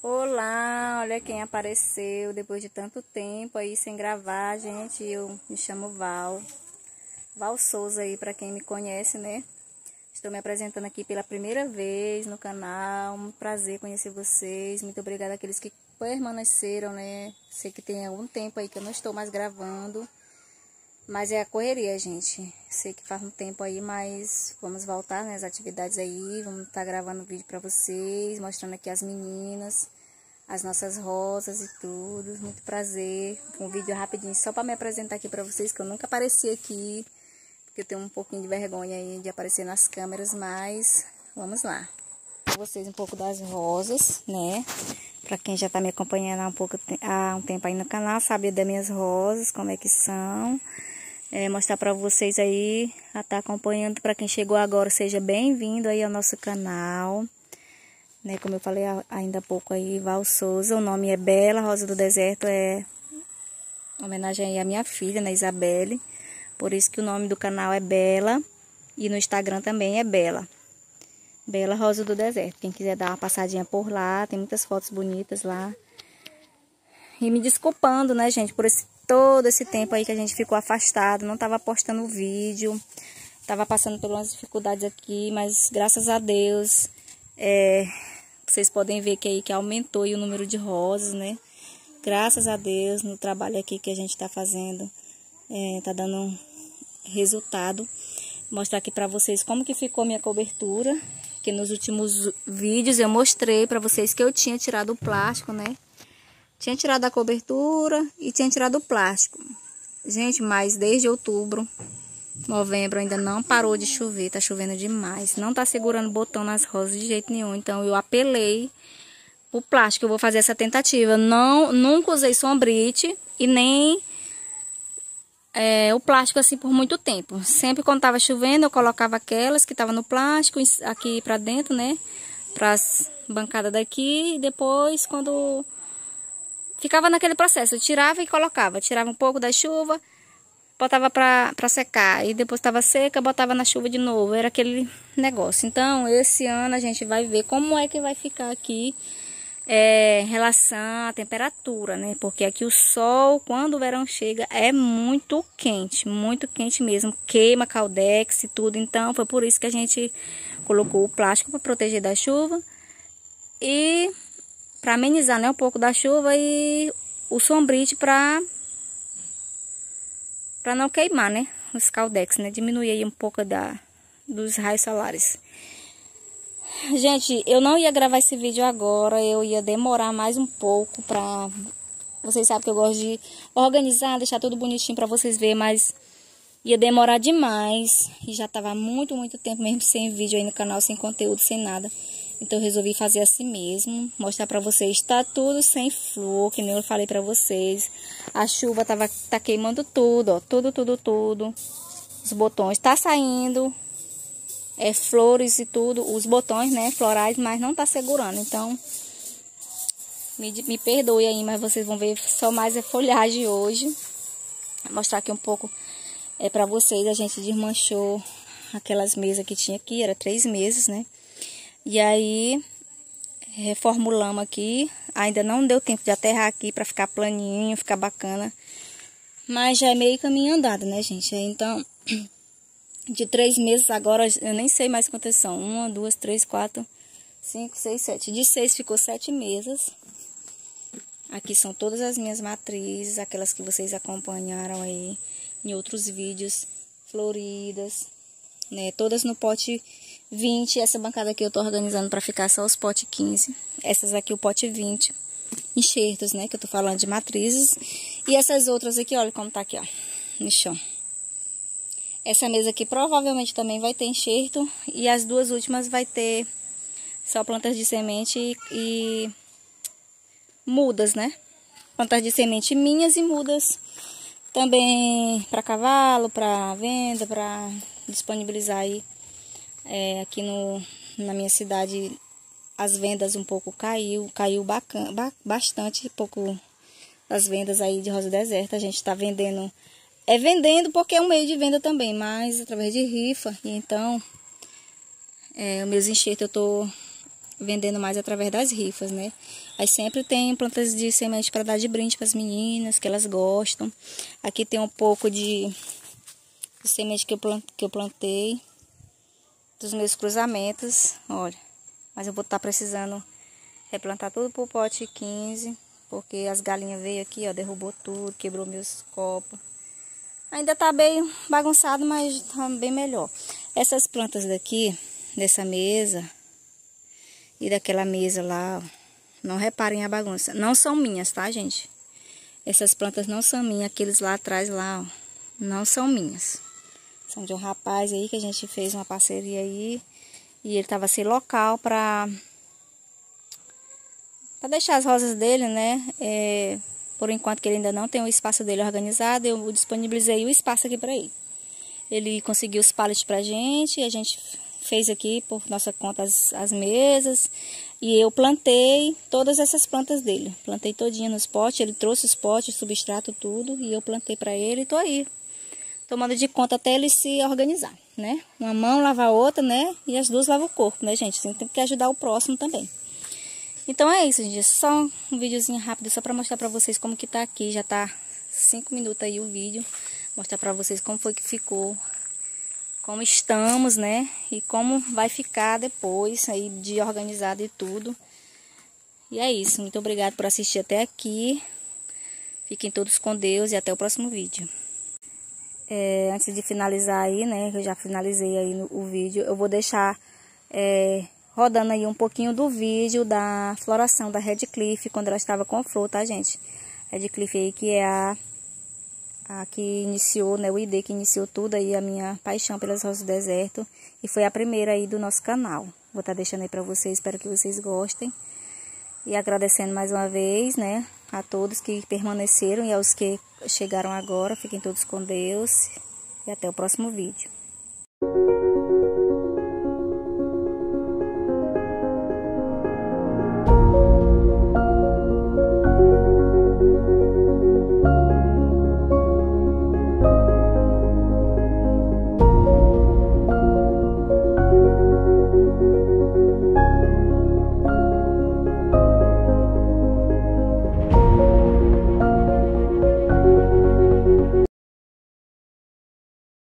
Olá, olha quem apareceu depois de tanto tempo aí sem gravar, gente. Eu me chamo Val Souza aí, pra quem me conhece, né? Estou me apresentando aqui pela primeira vez no canal. Um prazer conhecer vocês. Muito obrigada àqueles que permaneceram, né? Sei que tem algum tempo aí que eu não estou mais gravando, mas é a correria, gente. Sei que faz um tempo aí, mas vamos voltar, né, as atividades aí. Vamos estar gravando vídeo pra vocês, mostrando aqui as meninas, as nossas rosas e tudo. Muito prazer. Um vídeo rapidinho só pra me apresentar aqui pra vocês, que eu nunca apareci aqui, porque eu tenho um pouquinho de vergonha aí de aparecer nas câmeras, mas vamos lá. Pra vocês um pouco das rosas, né? Pra quem já tá me acompanhando há um tempo aí no canal, sabe das minhas rosas, como é que são. Mostrar pra vocês aí, a tá acompanhando. Pra quem chegou agora, seja bem-vindo aí ao nosso canal, né? Como eu falei ainda há pouco aí, Val Souza. O nome é Bela Rosa do Deserto, é homenagem aí à minha filha, né, Isabelle. Por isso que o nome do canal é Bela, e no Instagram também é Bela Rosa do Deserto. Quem quiser dar uma passadinha por lá, tem muitas fotos bonitas lá. E me desculpando, né, gente, por todo esse tempo aí que a gente ficou afastado, não tava postando vídeo, tava passando por umas dificuldades aqui, mas graças a Deus, vocês podem ver que aí que aumentou aí o número de rosas, né? Graças a Deus, no trabalho aqui que a gente tá fazendo, tá dando resultado. Mostrar aqui pra vocês como que ficou minha cobertura, que nos últimos vídeos eu mostrei pra vocês que eu tinha tirado o plástico, né? Tinha tirado a cobertura e tinha tirado o plástico. Gente, mas desde outubro, novembro, ainda não parou de chover. Tá chovendo demais. Não tá segurando botão nas rosas de jeito nenhum. Então eu apelei o plástico. Eu vou fazer essa tentativa. Nunca usei sombrite e nem o plástico assim por muito tempo. Sempre quando tava chovendo, eu colocava aquelas que tava no plástico aqui pra dentro, né? Pras bancadas daqui. E depois, quando ficava naquele processo, eu tirava e colocava. Tirava um pouco da chuva, botava pra secar. E depois estava seca, botava na chuva de novo. Era aquele negócio. Então, esse ano a gente vai ver como é que vai ficar aqui em relação à temperatura, né? Porque aqui o sol, quando o verão chega, é muito quente mesmo. Queima caldex e tudo. Então, foi por isso que a gente colocou o plástico para proteger da chuva. E para amenizar, né, um pouco da chuva, e o sombrite para não queimar, né, os caldex, né, diminuir aí um pouco dos raios solares. Gente, eu não ia gravar esse vídeo agora, eu ia demorar mais um pouco pra... Vocês sabem que eu gosto de organizar, deixar tudo bonitinho pra vocês verem, mas ia demorar demais. E já tava muito tempo mesmo sem vídeo aí no canal, sem conteúdo, sem nada. Então eu resolvi fazer assim mesmo, mostrar pra vocês. Tá tudo sem flor, que nem eu falei pra vocês. A chuva tá queimando tudo, ó, tudo. Os botões tá saindo, flores e tudo, os botões, né, florais, mas não tá segurando. Então, me perdoe aí, mas vocês vão ver só mais a folhagem hoje. Vou mostrar aqui um pouco pra vocês. A gente desmanchou aquelas mesas que tinha aqui, era 3 mesas, né? E aí, reformulamos aqui. Ainda não deu tempo de aterrar aqui pra ficar planinho, ficar bacana. Mas já é meio caminho andado, né, gente? Então, de 3 meses agora, eu nem sei mais quantas são. 1, 2, 3, 4, 5, 6, 7. De 6 ficou 7 mesas. Aqui são todas as minhas matrizes, aquelas que vocês acompanharam aí em outros vídeos, floridas, né? Todas no pote 20, essa bancada aqui eu tô organizando pra ficar só os potes 15. Essas aqui o pote 20. Enxertos, né? Que eu tô falando de matrizes. E essas outras aqui, olha como tá aqui, ó, no chão. Essa mesa aqui provavelmente também vai ter enxerto. E as duas últimas vai ter só plantas de semente e mudas, né? Plantas de semente minhas e mudas também para cavalo, para venda, para disponibilizar aí. Aqui na minha cidade as vendas um pouco caiu bastante, pouco as vendas aí de rosa deserta. A gente tá vendendo, vendendo porque é um meio de venda também, mas através de rifa. E então, os meus enxertos eu tô vendendo mais através das rifas, né? Aí sempre tem plantas de semente para dar de brinde para as meninas, que elas gostam. Aqui tem um pouco de semente que eu plantei dos meus cruzamentos, olha. Mas eu vou estar precisando replantar tudo pro pote 15, porque as galinhas veio aqui, ó, derrubou tudo, quebrou meus copos. Ainda tá bem bagunçado, mas tá bem melhor. Essas plantas daqui, dessa mesa e daquela mesa lá, ó, não reparem a bagunça. Não são minhas, tá, gente? Essas plantas não são minhas. Aqueles lá atrás, lá, ó, não são minhas. São de um rapaz aí que a gente fez uma parceria aí. E ele tava sem local pra deixar as rosas dele, né? Por enquanto que ele ainda não tem o espaço dele organizado, eu disponibilizei o espaço aqui para ele. Ele conseguiu os pallets pra gente, e a gente fez aqui por nossa conta as mesas. E eu plantei todas essas plantas dele. Plantei todinha nos potes, ele trouxe os potes, substrato, tudo. E eu plantei para ele e tô aí, tomando de conta até ele se organizar, né? Uma mão lava a outra, né? E as duas lavam o corpo, né, gente? Assim, tem que ajudar o próximo também. Então é isso, gente. Só um videozinho rápido, só pra mostrar pra vocês como que tá aqui. Já tá 5 minutos aí o vídeo. Mostrar pra vocês como foi que ficou, como estamos, né? E como vai ficar depois aí de organizado e tudo. E é isso. Muito obrigada por assistir até aqui. Fiquem todos com Deus e até o próximo vídeo. Antes de finalizar aí, né? Eu já finalizei aí o vídeo. Eu vou deixar rodando aí um pouquinho do vídeo da floração da Redcliffe quando ela estava com flor, tá, gente? Redcliffe aí que é a que iniciou, né, o ID que iniciou tudo aí, a minha paixão pelas rosas do deserto, e foi a primeira aí do nosso canal. Vou estar deixando aí pra vocês, espero que vocês gostem. E agradecendo mais uma vez, né, a todos que permaneceram e aos que chegaram agora. Fiquem todos com Deus e até o próximo vídeo.